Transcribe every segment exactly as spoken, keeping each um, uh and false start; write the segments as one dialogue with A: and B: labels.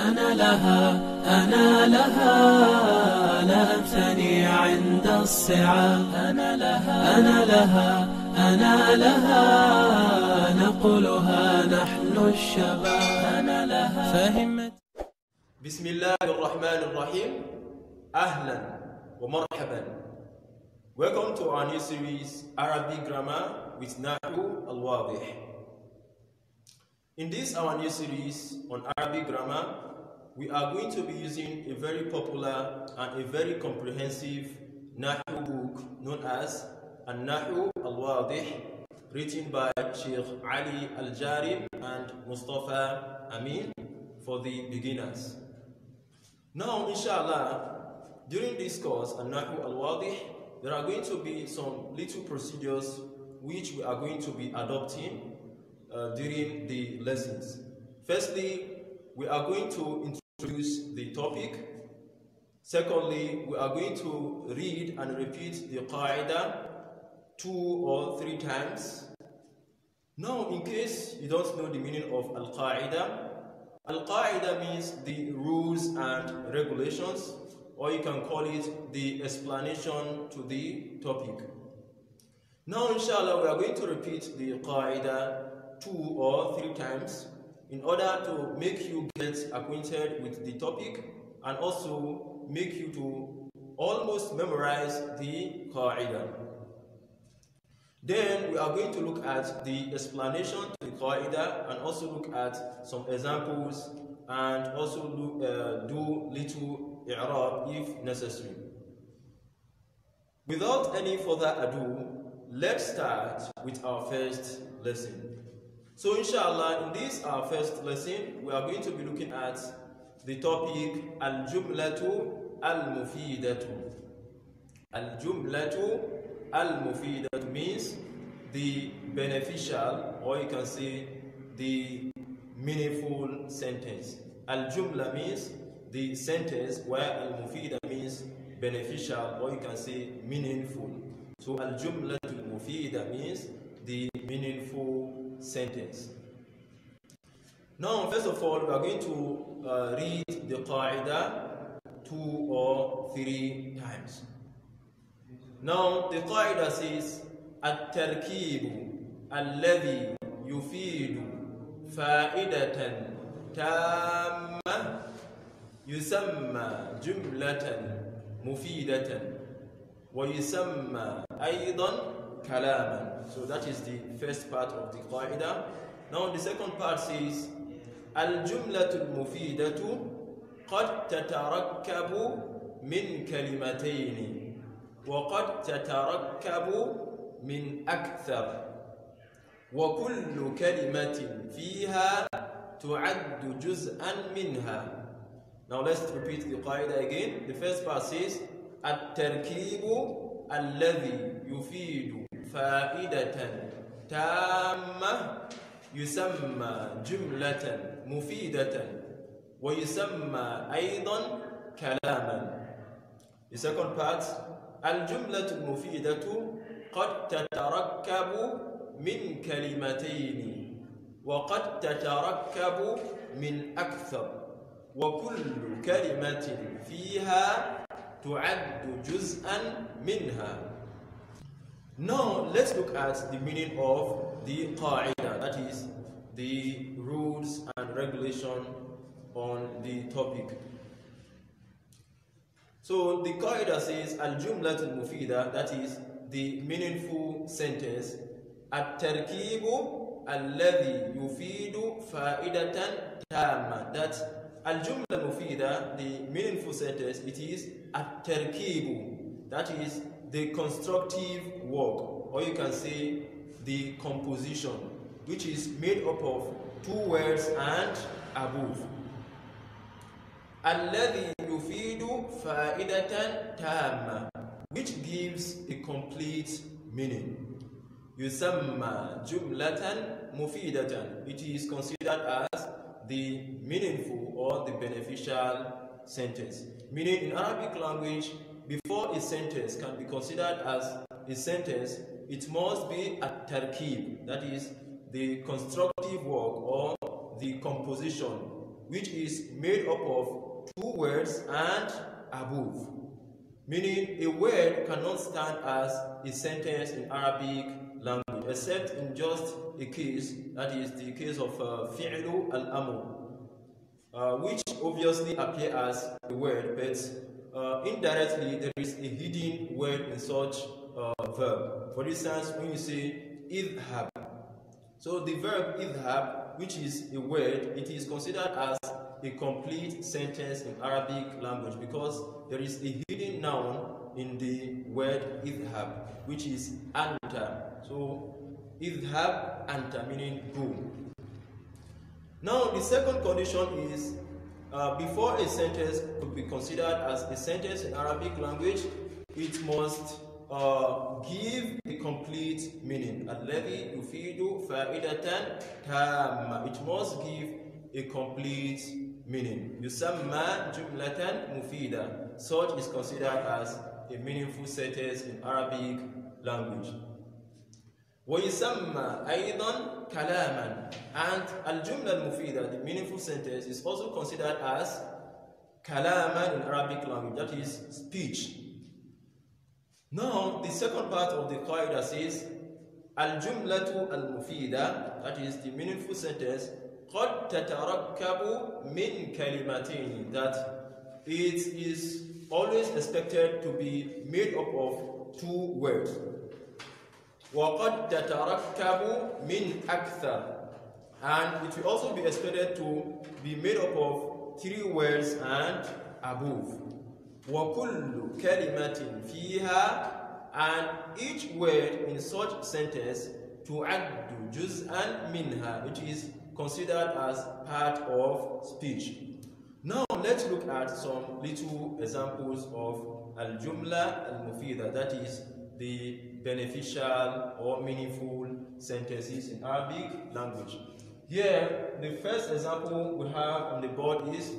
A: أنا لها أنا لها لا أمتني عند الصعاب. أنا لها أنا لها أنا لها نقولها نحن الشباب. أنا لها فهمت.
B: بسم الله الرحمن الرحيم. أهلا ومرحبا. Welcome to our new series Arabic Grammar with Nahwu Al-Wadih. In this our new series on Arabic grammar, we are going to be using a very popular and a very comprehensive Nahwu book known as An-Nahwu Al-Wadih, written by Sheikh Ali Al-Jarib and Mustafa Amin for the beginners. Now, inshallah, during this course, An-Nahwu Al-Wadih, there are going to be some little procedures which we are going to be adopting uh, during the lessons. Firstly, we are going to introduce the topic. Secondly, we are going to read and repeat the qaida two or three times. Now, in case you don't know the meaning of al-qaida, al-qaida means the rules and regulations, or you can call it the explanation to the topic. Now, inshallah, we are going to repeat the qaida two or three times in order to make you get acquainted with the topic and also make you to almost memorize the qaida. Then we are going to look at the explanation to the qaida and also look at some examples and also look, uh, do little i'rab if necessary. Without any further ado, let's start with our first lesson. So inshallah, in this our first lesson, we are going to be looking at the topic al-jumlatu al-mufidatu. Al-jumlatu al-mufidatu means the beneficial, or you can say the meaningful sentence. Al-jumla means the sentence, where al-mufida means beneficial, or you can say meaningful. So al-jumla al-mufida means the meaningful sentence. Now, first of all, we are going to uh, read the qaida two or three times. Now, the qaida says at-tarkibu alladhi yufidu fa'idatan tamma يسمى جملة مفيدة ويسمى أيضا كلاما. So that is the first part of the qaida. Now the second part says الجملة المفيدة قد تتركب من كلمتين وقد تتركب من أكثر وكل كلمة فيها تعد جزءا منها. Now let's repeat the qaida again. The first part says التركيب الذي يفيد فائدة تامة يسمى جملة مفيدة ويسمى أيضا كلاما. The second part الجملة المفيدة قد تتركب من كلمتين وقد تتركب من أكثر وكل كلمة فيها تعد جزءا منها. Now let's look at the meaning of the qaida, that is the rules and regulation on the topic. So the qaida says al-jumlat al-mufida, that is the meaningful sentence, at-tarkibu alladhi yufidu fa'idatan tamma, that al-jumla mufida, the meaningful sentence, it is at-tarkibu, that is the constructive work, or you can say the composition, which is made up of two words and above. Alladhi yufidu fa'idatan tamma, which gives a complete meaning. Yusamma jumlatan mufidatan, it is considered as the meaningful or the beneficial sentence. Meaning, in Arabic language, before a sentence can be considered as a sentence, it must be a tarkib, that is the constructive work or the composition which is made up of two words and above. Meaning a word cannot stand as a sentence in Arabic language except in just a case, that is the case of uh, fi'lu al-amr, uh, which obviously appear as a word, but uh, indirectly there is a hidden word in such uh, verb. For instance, when you say idhab, so the verb idhab, which is a word, it is considered as a complete sentence in Arabic language because there is a hidden noun in the word idhab, which is anta. So idhab anta, meaning go. Now the second condition is uh, before a sentence could be considered as a sentence in Arabic language, it must uh, give a complete meaning. Alladhi yufidu fa'idatan tamma. It must give a complete meaning. Yusamma jumlatan mufida. Such is considered as a meaningful sentence in Arabic language. وَيُسَمَّى أَيْضًا كَلَامًا. And al-jumla al-mufida, the meaningful sentence, is also considered as kalaman in Arabic language, that is speech. Now, the second part of the qaida says al-jumlatu al-mufida, that is the meaningful sentence, قَدْ تَتَرَكَّبُ مِنْ كَلِمَتِينِ, that it is always expected to be made up of two words. وَقَدْ تَتَرَكَّبُ مِنْ أَكْثَرٍ, and it will also be expected to be made up of three words and above. وَكُلُّ كَلِمَةٍ فِيهَا, and each word in such sentence تُعَدُّ جُزْءًا مِنْهَا, it is considered as part of speech. Now let's look at some little examples of al-jumla al-mufida, that is the beneficial or meaningful sentences in Arabic language. Here, the first example we have on the board is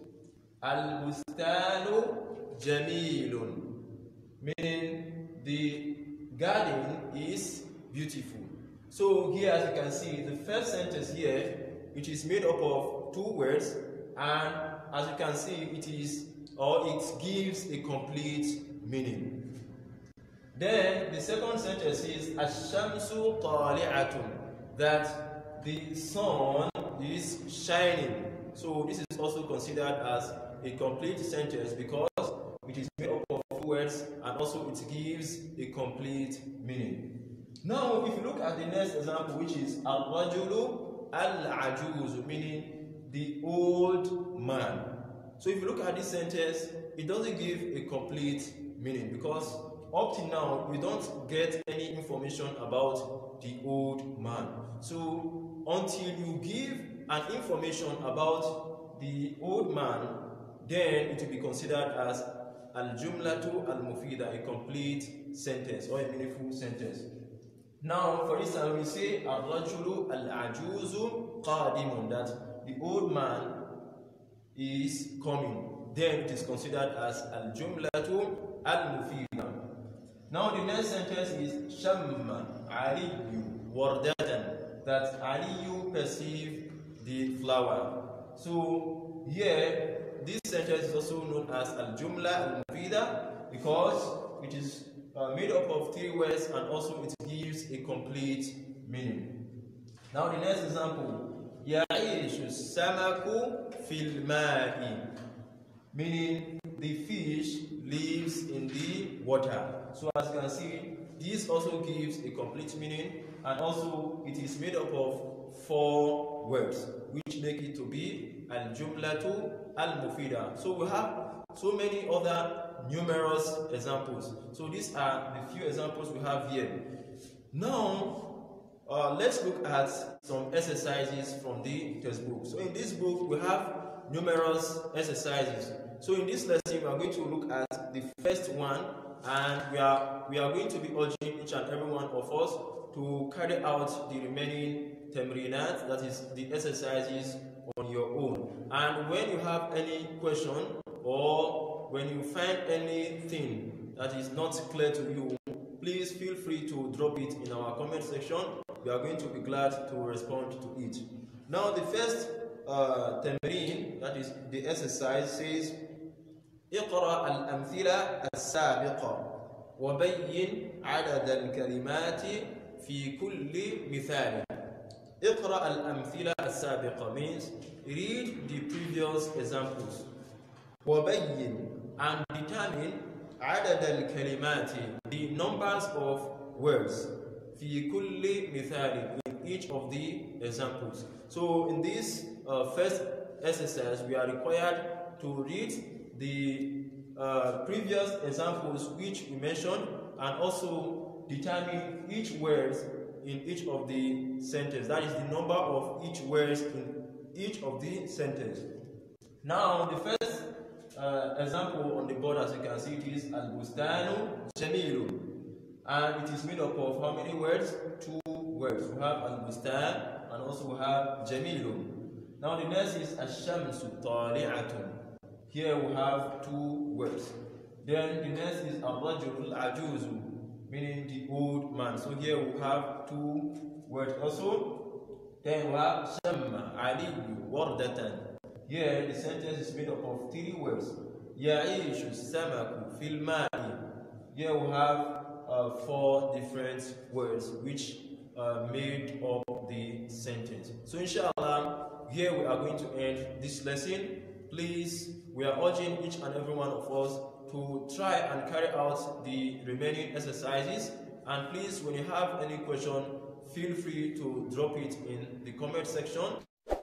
B: al-bustanu jamilun, meaning the garden is beautiful. So here, as you can see, the first sentence here, which is made up of two words, and as you can see, it is or it gives a complete meaning. Then the second sentence is ash-shamsu tali'atun, that the sun is shining. So this is also considered as a complete sentence because it is made up of two words and also it gives a complete meaning. Now, if you look at the next example, which is al-rajulu al-ajuz, meaning the old man. So if you look at this sentence, it doesn't give a complete meaning because up till now, we don't get any information about the old man. So until you give an information about the old man, then it will be considered as al-jumlatu al-mufida, a complete sentence or a meaningful sentence. Now, for instance, we say al-rajulu al-ajuzu qadimun, that the old man is coming. Then it is considered as al-jumlatu al-mufida. Now the next sentence is Shamma Aliyu Wardatan, that Aliyu perceived the flower. So here, this sentence is also known as Al-Jumla Al-Mufida because it is uh, made up of three words and also it gives a complete meaning. Now the next example, Ya'ishu Samaku Fil Ma'i, meaning the fish lives in the water. So as you can see, this also gives a complete meaning and also it is made up of four words which make it to be al-jumlatu al-mufida. So we have so many other numerous examples. So these are the few examples we have here. Now uh, let's look at some exercises from the textbook. So in this book we have numerous exercises. So in this lesson, we are going to look at the first one, and we are we are going to be urging each and every one of us to carry out the remaining temrinat, that is the exercises, on your own. And when you have any question or when you find anything that is not clear to you, please feel free to drop it in our comment section. We are going to be glad to respond to it. Now, the first uh, tamreen, that is the exercise, says اقرأ الأمثلة السابقة وبين عدد الكلمات في كل مثال. اقرأ الأمثلة السابقة means read the previous examples. وبين, and determine عدد الكلمات, the numbers of words, في كل مثال, in each of the examples. So in this uh, first exercise, we are required to read the uh, previous examples which we mentioned, and also determine each word in each of the sentences. That is the number of each word in each of the sentences. Now, the first uh, example on the board, as you can see, it is Al-Bustanu Jamilu, and it is made up of how many words? Two words. We have Al-Bustan and also we have Jamilu. Now, the next is Ash-Shamsu Tali'atun. Here we have two words. Then the next is Ar-Rajul Ajuzu, meaning the old man. So here we have two words also. Then we have Shamma Aliyu Wardatan. Here the sentence is made up of three words. Ya'ishu Samaku Fil Ma'i. Here we have uh, four different words which uh, made up the sentence. So inshallah, here we are going to end this lesson. Please, we are urging each and every one of us to try and carry out the remaining exercises. And please, when you have any question, feel free to drop it in the comment section.